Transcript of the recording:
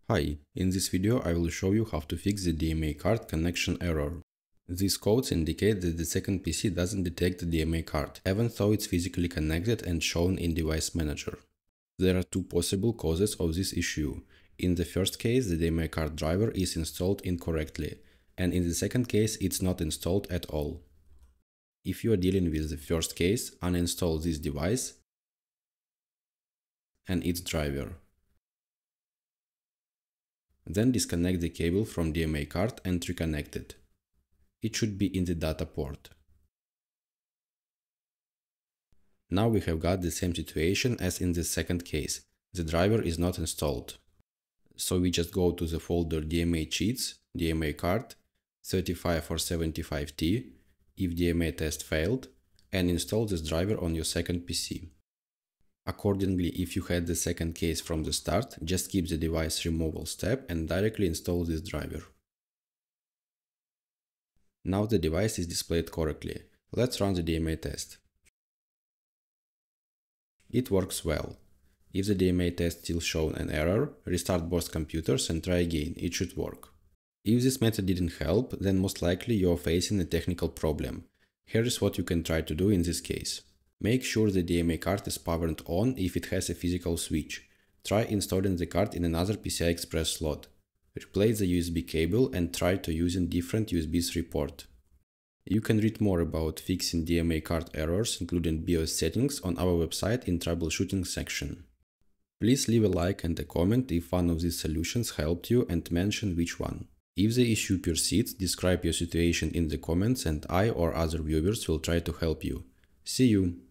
Hi, in this video I will show you how to fix the DMA card connection error. These codes indicate that the second PC doesn't detect the DMA card, even though it's physically connected and shown in Device Manager. There are two possible causes of this issue. In the first case, the DMA card driver is installed incorrectly, and in the second case, it's not installed at all. If you are dealing with the first case, uninstall this device and its driver. Then disconnect the cable from DMA card and reconnect it. It should be in the data port. Now we have got the same situation as in the second case. The driver is not installed. So we just go to the folder DMA cheats, DMA card, 35 or 75T, if DMA test failed, and install this driver on your second PC. Accordingly, if you had the second case from the start, just skip the device removal step and directly install this driver. Now the device is displayed correctly. Let's run the DMA test. It works well. If the DMA test still shows an error, restart both computers and try again, it should work. If this method didn't help, then most likely you are facing a technical problem. Here is what you can try to do in this case. Make sure the DMA card is powered on if it has a physical switch. Try installing the card in another PCI Express slot. Replace the USB cable and try to use a different USB 3 port. You can read more about fixing DMA card errors, including BIOS settings, on our website in troubleshooting section. Please leave a like and a comment if one of these solutions helped you and mention which one. If the issue persists, describe your situation in the comments and I or other viewers will try to help you. See you!